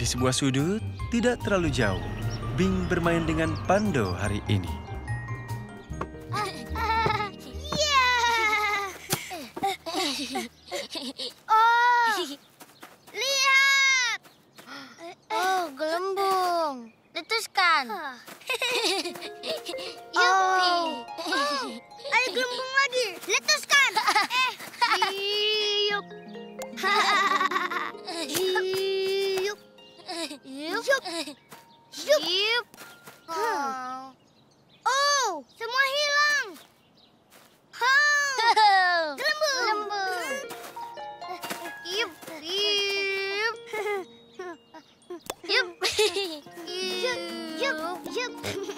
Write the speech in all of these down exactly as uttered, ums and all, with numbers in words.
Di sebuah sudut, tidak terlalu jauh, Bing bermain dengan Pando hari ini. Oh, lihat! Oh, gelembung. Letuskan. Oh. Ada gelembung lagi. Letuskan. Eh, yuk. Yuk. Yuk. Yuk. Yuk. Oh, semua hilang. Oh, gelembung. Gelembung. Yup. Yup. Yup. Yup. Yup. Yup.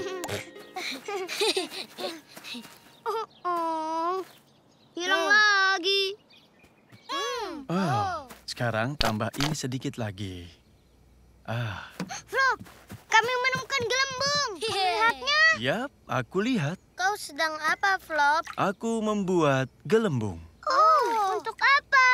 Oh, oh. Hilang lagi. Hmm. Oh, sekarang tambah ini sedikit lagi. Ah, Flop, kami menemukan gelembung. Lihatnya. yap, aku lihat. Kau sedang apa, Flop? Aku membuat gelembung. Oh, untuk apa?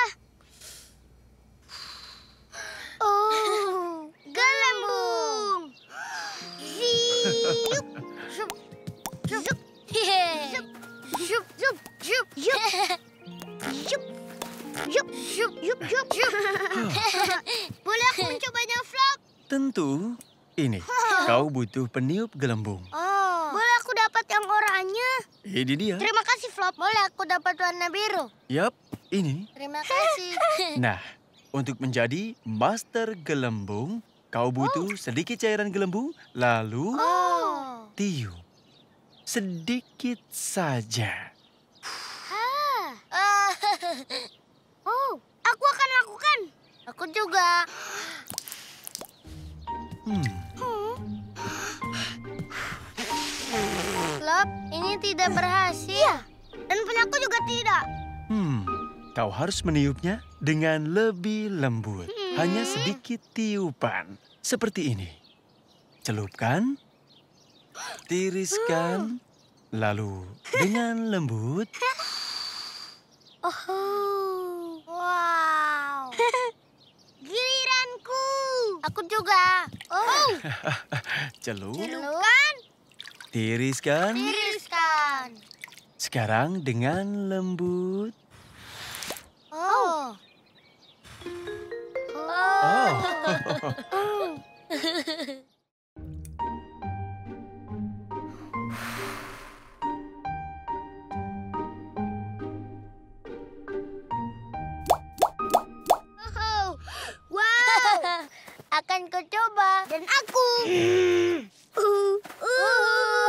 Oh, gelembung. Ziup. Zup. Zup. Zup. Zup. Zup. Zup. Zup. Zup. Zup. Zup. Zup. Zup. Zup. Boleh aku mencobanya, Flop? Tentu, ini. Kau butuh peniup gelembung. Oh. Boleh aku dapat yang oranye? Ini dia. Terima kasih, Flop. Boleh aku dapat warna biru? Yap, ini. Terima kasih. Nah, untuk menjadi master gelembung, kau butuh sedikit cairan gelembung, lalu Oh. tiup. Sedikit saja. Ah. Oh, aku akan lakukan. Aku juga. Hmm. Flop, ini tidak berhasil. Iya, dan punya aku juga tidak. Hmm, kau harus meniupnya dengan lebih lembut. Hanya sedikit tiupan. Seperti ini. Celupkan. Tiriskan. Lalu dengan lembut. Oh, wow. Giliranku. Aku juga. Oh, Celup. celupkan, Tiriskan. tiriskan. Sekarang dengan lembut. Oh. Oh. Oh, wow. Akan ku coba. Dan aku. Uh, uh,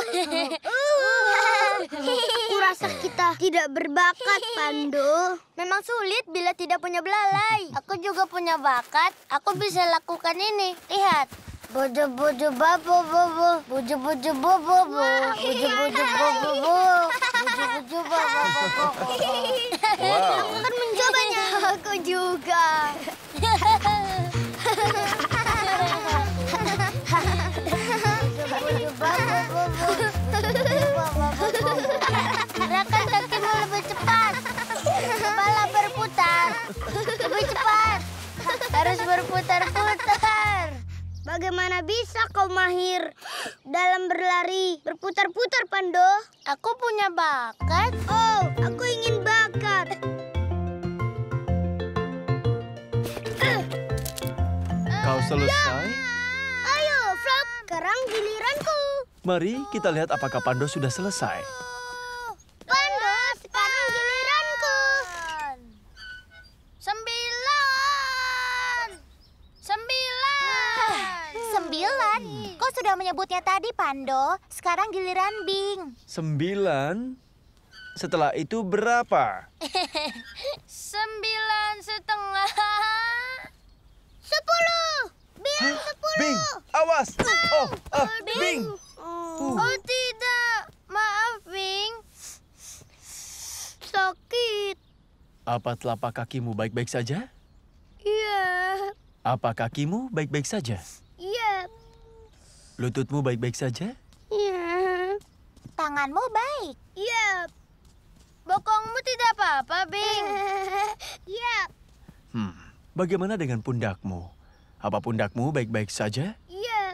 Kurasa kita tidak berbakat, Pando. Memang sulit bila tidak punya belalai. Aku juga punya bakat. Aku bisa lakukan ini. Lihat. Bojo bojo babo bobo. Bojo bojo bobo bobo. Bojo bojo bobo bobo. Bojo bojo babo bobo. Wow. Aku akan mencobanya. Aku juga. Gerakan kakimu lebih cepat. Kepala berputar. Lebih cepat. Harus berputar-putar. Bagaimana bisa kau mahir dalam berlari berputar-putar, Pando? Aku punya bakat. Oh, aku ingin bakat. Kau selesai? Ayo, Flop. Sekarang giliranku. Mari kita lihat apakah Pando sudah selesai. Pando, sekarang giliranku. Sembilan. Sembilan. Sembilan? Kau sudah menyebutnya tadi, Pando. Sekarang giliran Bing. Sembilan. Setelah itu berapa? Sembilan setengah. Sepuluh. Bing, sepuluh. Bing, awas! Oh, ah, Bing. Bing. Oh, oh tidak. Maaf, Bing. Sakit. Apa telapak kakimu baik-baik saja? Iya. Apa kakimu baik-baik saja? Iya. Lututmu baik-baik saja? Iya. Tanganmu baik. Iya. Bokongmu tidak apa-apa, Bing. Iya. Hmm, bagaimana dengan pundakmu? apa pundakmu baik-baik saja? Iya.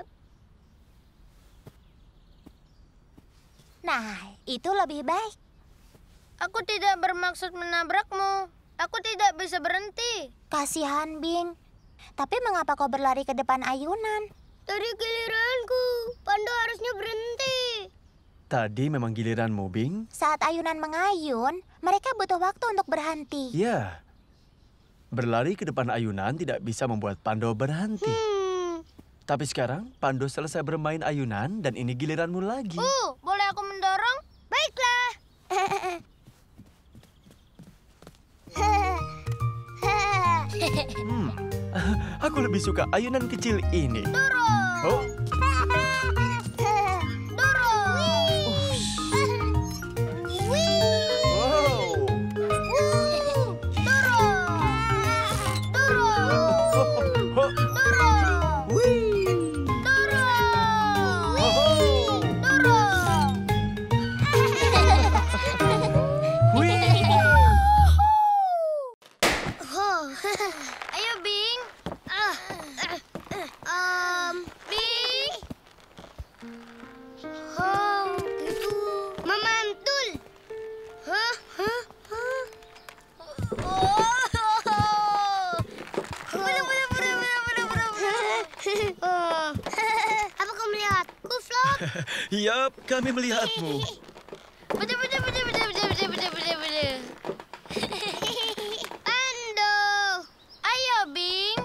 Nah, itu lebih baik. Aku tidak bermaksud menabrakmu. Aku tidak bisa berhenti. Kasihan, Bing. Tapi mengapa kau berlari ke depan ayunan? Tadi giliranku. Pando harusnya berhenti. Tadi memang giliranmu, Bing. Saat ayunan mengayun, mereka butuh waktu untuk berhenti. Ya, berlari ke depan ayunan tidak bisa membuat Pando berhenti. Hmm. Tapi sekarang Pando selesai bermain ayunan dan ini giliranmu lagi. Uh, boleh aku mendorong? Baiklah. Hmm, aku lebih suka ayunan kecil ini. Dorong. Oh, Dorong. wow. Dorong. Dorong. Oh, Dorong. wih. Dorong. Oh, Dorong. wih. Oh. Ayo, Bing. Ah. Um, Bing. Oh, itu memantul. Hah? Hah? Hah? Oh. Bener, bener, bener, bener, bener, bener, bener. Oh. Apa kau melihatku, Flop? Yap, kami melihatmu. Bener, bener, bener, bener, bener, bener, bener, bener, bener. Pando. Ayo, Bing.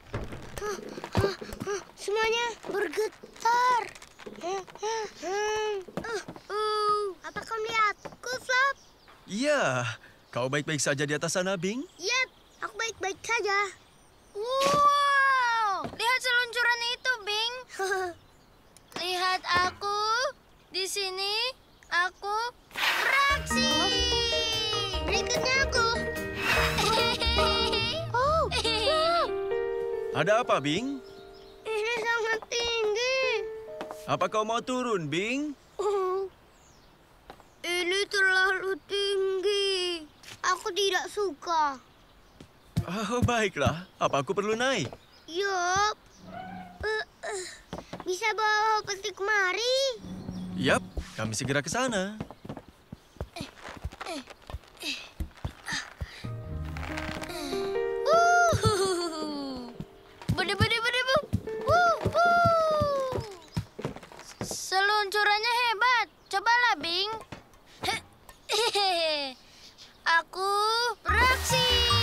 Semuanya bergetar. Uh, uh. Apa kau melihatku, Flop? Ya, kau baik-baik saja di atas sana, Bing? Yap, aku baik-baik saja. Wow, lihat seluncuran itu, Bing. Lihat aku di sini. Aku beraksi. Berikutnya aku. Oh, Ada apa, Bing? Ini sangat tinggi. Apa kau mau turun, Bing? Oh, ini terlalu tinggi. Aku tidak suka. Oh, baiklah. Apa aku perlu naik? Yup. Uh, uh. Bisa bawa peti kemari? Yap, kami segera ke sana. Uh. Bede, bede, bede, bu. Uh, uh. Seluncurannya hebat. Cobalah, Bing. Aku beraksi.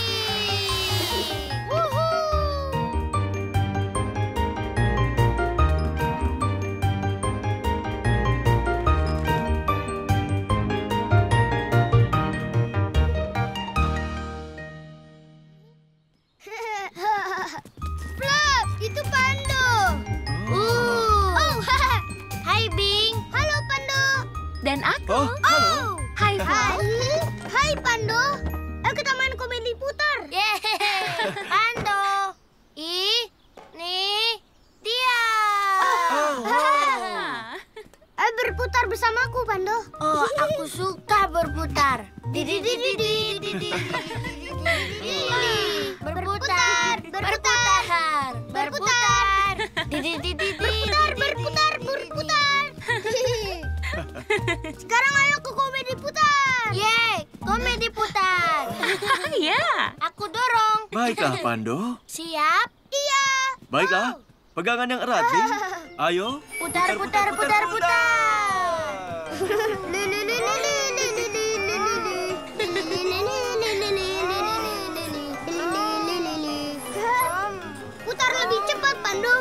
Wuhu. Flop, itu Pando. Uh. Oh, hai Bing. Halo Pando. dan aku. Oh, halo. Oh. Hai, Flop. Hai, hai Pando. Ayo kita main komedi putar. Yeay. Pando. Ini dia. Oh, Ayo berputar bersamaku, Pando. Oh, aku suka berputar. Didi didi didi didi. Berputar, berputar, berputar. Didi didi didi. Berputar, berputar, berputar. Sekarang ayo ke komedi putar. Yeay, komedi putar. Ya. Aku dorong. Baiklah, Pando. Siap? Iya. Baiklah. Pegangan yang erat, Bing. Ayo. Putar, putar, putar, putar. Putar lebih cepat, Pandu.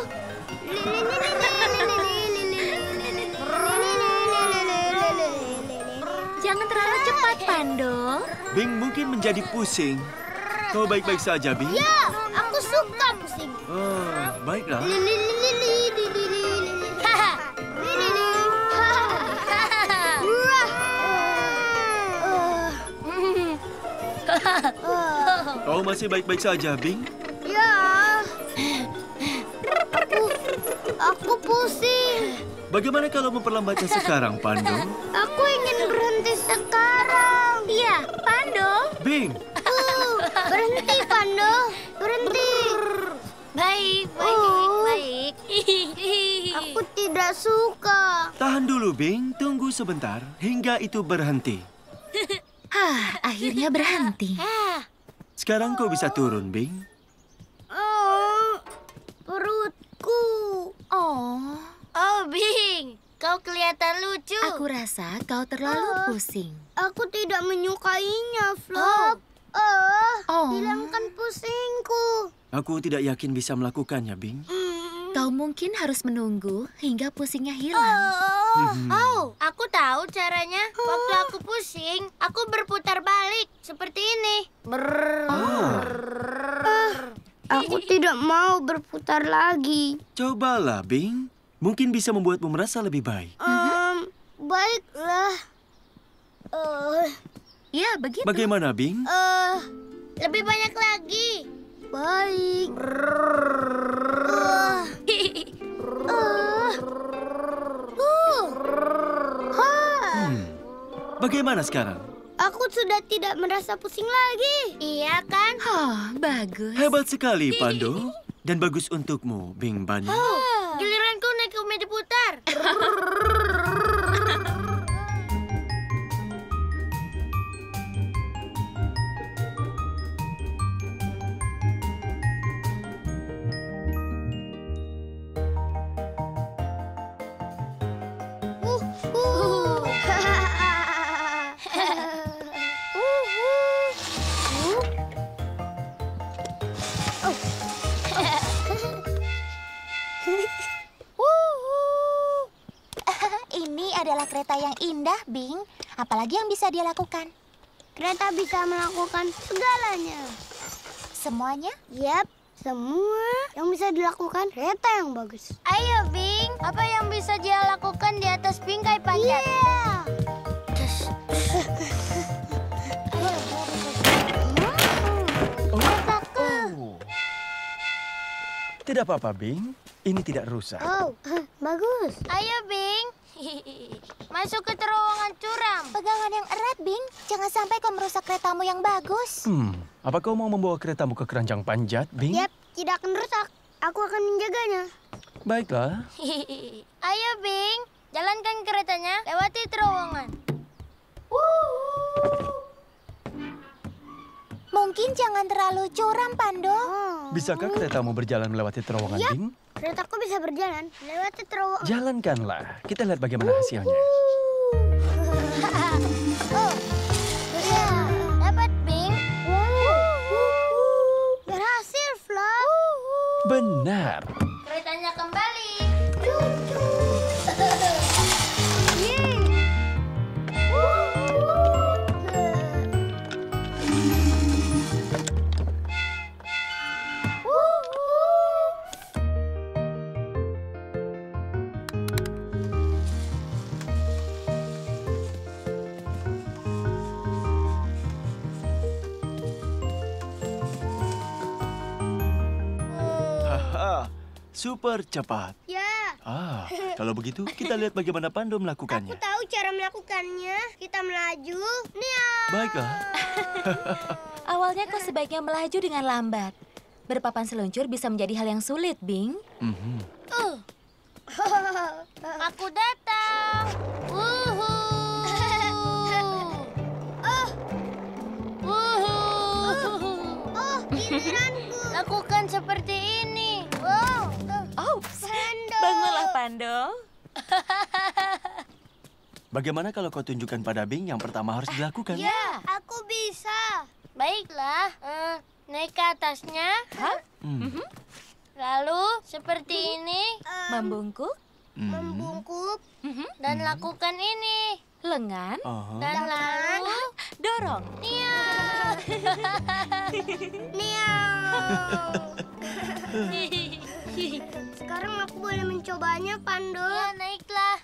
Jangan terlalu cepat, Pando. Bing mungkin menjadi pusing. Kau baik-baik saja, Bing? Ya, aku suka pusing. Oh, baiklah. Kau masih baik-baik saja, Bing? Ya. Aku, aku pusing. Bagaimana kalau memperlambatnya sekarang, Pando? Aku ingin berhenti sekarang. Iya, Pando. Bing, Uh, berhenti, Pando. Berhenti. Baik, baik. tidak suka. Tahan dulu, Bing. Tunggu sebentar hingga itu berhenti. Hah, akhirnya berhenti. Sekarang kau bisa turun, Bing. Oh, perutku. Oh, Oh, Bing, kau kelihatan lucu. aku rasa kau terlalu pusing. Aku tidak menyukainya, Flop. Oh, Oh. hilangkan pusingku. Aku tidak yakin bisa melakukannya, Bing. Kau mungkin harus menunggu hingga pusingnya hilang. Oh, aku tahu caranya. Waktu aku pusing, aku berputar balik seperti ini. Brrr. Ah, Aku tidak mau berputar lagi. cobalah, Bing. Mungkin bisa membuatmu merasa lebih baik. Um, baiklah. Eh, Ya, begitu. Bagaimana, Bing? eh, lebih banyak lagi. Baik. Hmm. Bagaimana sekarang? Aku sudah tidak merasa pusing lagi. Iya kan? Oh, bagus. Hebat sekali, Pando. Dan bagus untukmu, Bing Bunny. Giliranku naik ke meja putar. Ini adalah kereta yang indah, Bing. Apalagi yang bisa dia lakukan? Kereta bisa melakukan segalanya. Semuanya? Yap, semua yang bisa dilakukan kereta yang bagus. Ayo, Bing. Apa yang bisa dia lakukan di atas bingkai panjat? Iya. Oh. Tidak apa-apa, Bing. Ini tidak rusak. Oh, bagus. Ayo, Bing. Masuk ke terowongan curam. Pegangan yang erat, Bing. Jangan sampai kau merusak keretamu yang bagus. Hmm, apa kau mau membawa keretamu ke keranjang panjat, Bing? Yap, tidak akan rusak. Aku akan menjaganya. Baiklah. Ayo, Bing. Jalankan keretanya lewati terowongan. Mungkin jangan terlalu curam, Pando. Bisakah keretamu berjalan melewati terowongan, Yap. Bing? Keretaku bisa berjalan lewati terowongan. Jalankanlah. Kita lihat bagaimana hasilnya. Oh, ya, dapat, Bing. Berhasil, Flop. Benar. Keretanya kembali. Haha, super cepat. Ya, Ah, kalau begitu kita lihat bagaimana Pando aku melakukannya. tahu cara melakukannya. Kita melaju. Nia. Baiklah. Awalnya kau sebaiknya melaju dengan lambat. Berpapan seluncur bisa menjadi hal yang sulit, Bing. Mhm. Uh. Aku datang. Wuhu. Oh. Wuhu. Oh, giliranku. Lakukan seperti ini. Wow. Oh, Pando. bangunlah, Pando. Bagaimana kalau kau tunjukkan pada Bing yang pertama harus dilakukan? Ya, aku bisa. Baiklah, eh, naik ke atasnya. Hah? Hmm. Lalu seperti ini. Membungkuk, Hmm. Membungkuk Mhm. dan lakukan ini. lengan, Aha. Dan lalu dorong. Niau. Niau. Sekarang aku boleh mencobanya, Pando. Ya, naiklah.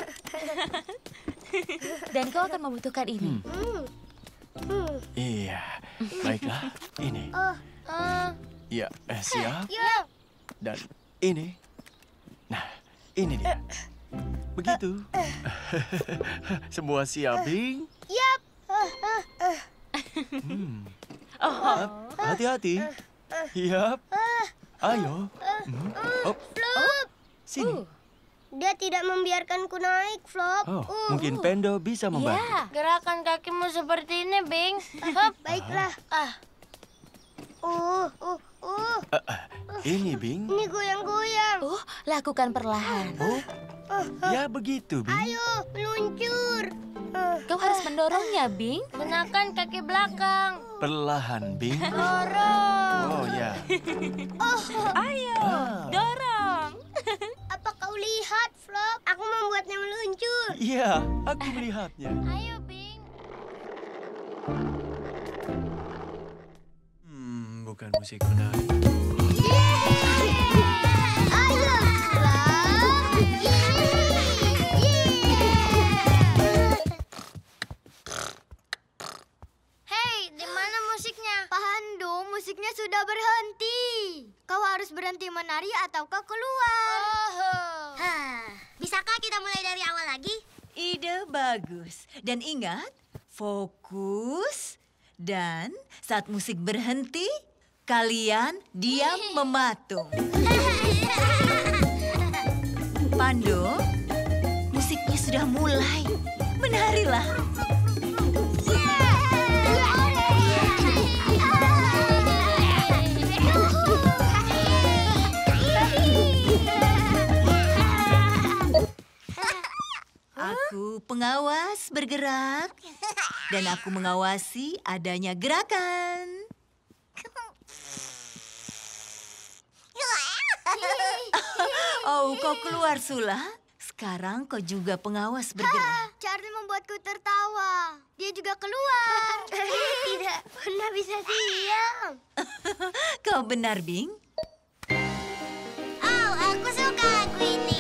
Dan kau akan membutuhkan ini. Hmm. Hmm. Iya. Baiklah. Ini. Oh, eh, Ya, eh, siap. ya. Dan ini. Nah, ini dia. Begitu. Semua siap, Bing? Yap. Eh, eh, eh. Hmm. Hap- Hati-hati. Yap. Ayo. Hmm. Op. Flup. Sini. Uh. Dia tidak membiarkanku naik, Flop. Oh, Uh, mungkin Pendo bisa membantu. Ya, Gerakan kakimu seperti ini, Bing. Hop, baiklah. Ah. Uh, uh, uh. Ah, ah, ini, Bing. Ini goyang-goyang. oh, lakukan perlahan. Oh, ya begitu, Bing. Ayo, meluncur. Uh, Kau harus mendorongnya, Bing. gunakan kaki belakang. Perlahan, Bing. Dorong. Oh, ya. Ayo, dorong. Apa kau lihat, Flop? Aku membuatnya meluncur. Iya, aku melihatnya. Ayo, Bing. Hmm, bukan musik menarik. Ayo, Flop. Hei, di mana musiknya? Pando, musiknya sudah berhenti. Kau harus berhenti menari atau kau keluar. Oh. Bisakah kita mulai dari awal lagi? Ide bagus. Dan ingat, fokus. Dan saat musik berhenti, kalian diam mematung. Pando, musiknya sudah mulai. Menarilah. Aku pengawas bergerak. Dan aku mengawasi adanya gerakan. Oh, kau keluar, Sula. Sekarang kau juga pengawas bergerak. Charlie membuatku tertawa. Dia juga keluar. Tidak pernah bisa diam. Kau benar, Bing. Oh, aku suka lagu ini.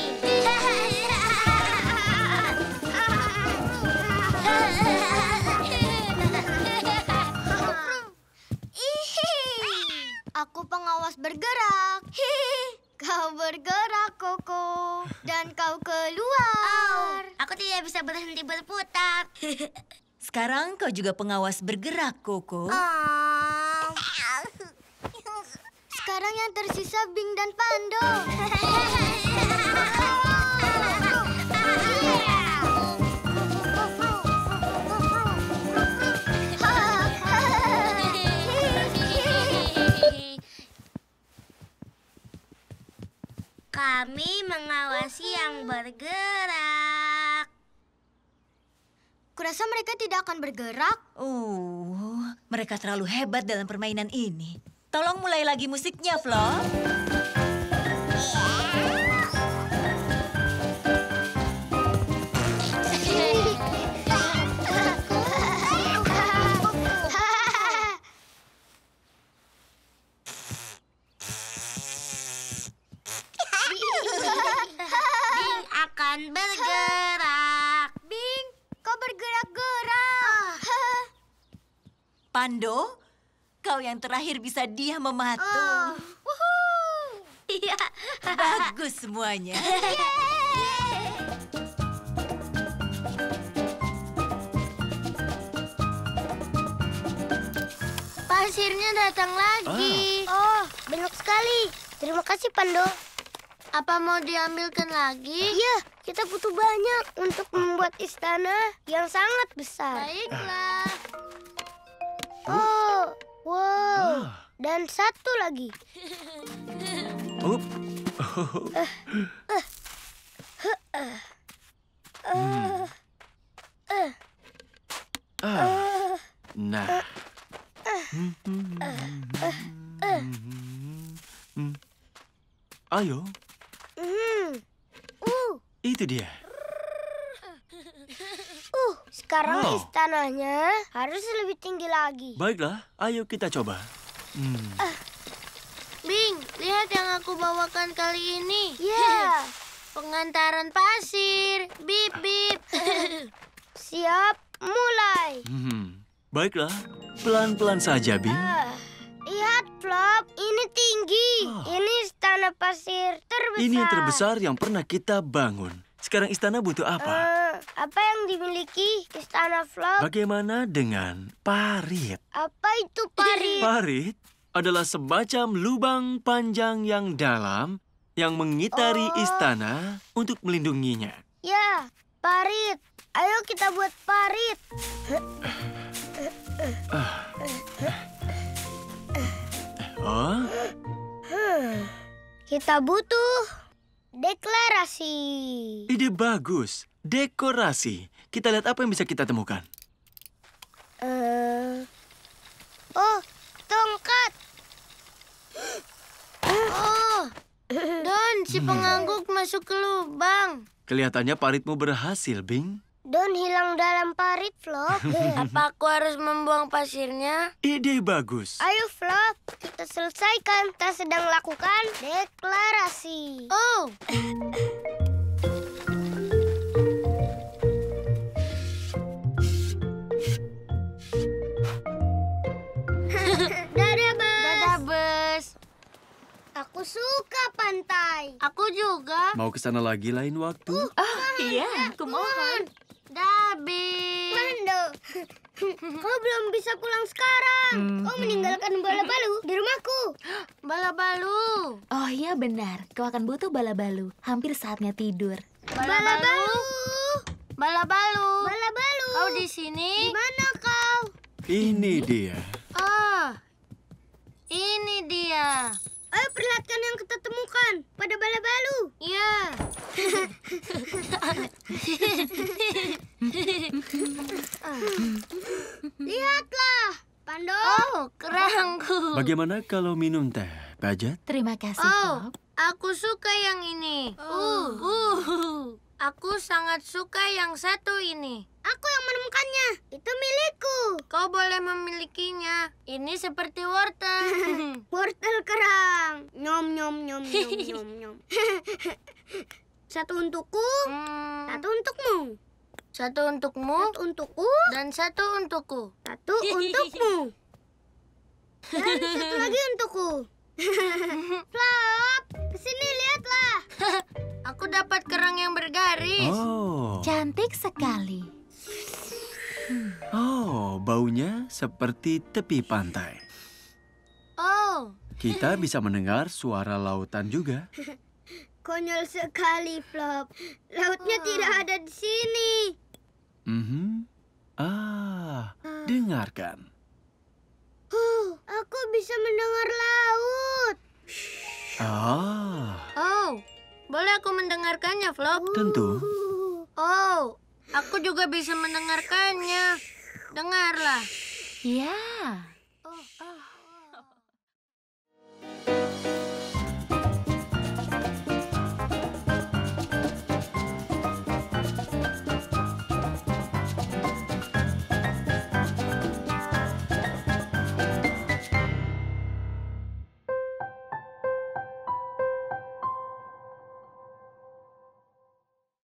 Aku pengawas bergerak. Kau bergerak, Koko. Dan kau keluar. Aku tidak bisa berhenti berputar. Sekarang kau juga pengawas bergerak, Koko. Oh. Sekarang yang tersisa Bing dan Pando. Kami mengawasi yang bergerak. Kurasa mereka tidak akan bergerak. Oh, mereka terlalu hebat dalam permainan ini. Tolong mulai lagi musiknya, Flo. Bing akan bergerak. Bing, kau bergerak-gerak. Pando, kau yang terakhir bisa diam mematung. Iya. Bagus semuanya. Pasirnya datang lagi. Oh, banyak sekali. Terima kasih, Pando. Apa mau diambilkan lagi? Iya, kita butuh banyak untuk membuat istana yang sangat besar. Baiklah. Oh, wow. Ah. Dan satu lagi. Up. Ah. Nah. Ayo, Hmm. Uh, itu dia. uh. Sekarang Oh. istananya harus lebih tinggi lagi. Baiklah, ayo kita coba. Hmm. Bing, lihat yang aku bawakan kali ini. Ya. Pengantaran pasir. Bip, bip. Siap, mulai. Hmm. Baiklah, pelan-pelan saja, Bing. Ah, lihat, Flop. Ini tinggi. Oh. Ini istana pasir terbesar. Ini yang terbesar yang pernah kita bangun. Sekarang istana butuh apa? Eh, apa yang dimiliki istana Flop? Bagaimana dengan parit? Apa itu parit? Parit adalah semacam lubang panjang yang dalam yang mengitari Oh. istana untuk melindunginya. Ya, parit. Ayo kita buat parit. Oh, Kita butuh deklarasi. ide bagus. Dekorasi. Kita lihat apa yang bisa kita temukan. Eh, oh, tongkat. Oh, Don, si pengangguk masuk ke lubang. Kelihatannya paritmu berhasil, Bing. Don hilang dalam parit, Flop. Apa aku harus membuang pasirnya? Ide bagus. Ayo, Flop. Kita selesaikan. Kita sedang lakukan deklarasi. Oh. Dadah, Bes. Dadah, Bes. Aku suka pantai. Aku juga. Mau ke sana lagi lain waktu? Iya, aku mohon. Dabi. Mando. Kau belum bisa pulang sekarang. Kau meninggalkan bala-balu di rumahku. Bala-balu. Oh iya benar, kau akan butuh bala-balu. Hampir saatnya tidur. Bala-balu. Bala-balu. Bala-balu. Kau di sini? Di mana kau? Ini dia. Ah, ini dia. Ayo perlihatkan yang kita temukan pada bala-balu. Iya. Lihatlah, Pando. Oh, kerangku. Bagaimana kalau minum teh, Bajat? Terima kasih, Oh, Flop. aku suka yang ini. Uh, uh. Aku sangat suka yang satu ini. Aku yang menemukannya. Itu milikku. Kau boleh memilikinya. Ini seperti wortel. Wortel kerang. Nyom nyom nyom nyom nyom nyom. Satu untukku. Satu untukmu. Satu untukmu. Satu untukku. Dan satu untukku. Satu untukmu. Dan satu lagi untukku. Flop, kesini lihatlah. Aku dapat kerang yang bergaris. Oh, Cantik sekali. oh, baunya seperti tepi pantai. Oh, Kita bisa mendengar suara lautan juga. konyol sekali, Flop. Lautnya tidak ada di sini. Mhm. Ah, dengarkan. Huh, aku bisa mendengar laut. Ah, Oh, boleh aku mendengarkannya, Flop? tentu. Oh, aku juga bisa mendengarkannya. Dengarlah. Ya,